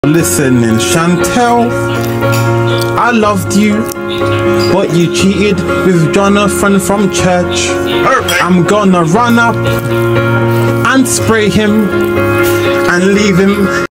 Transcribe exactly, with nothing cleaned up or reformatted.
Listening, Chantel, I loved you, but you cheated with Jonathan from church. I'm gonna run up and spray him and leave him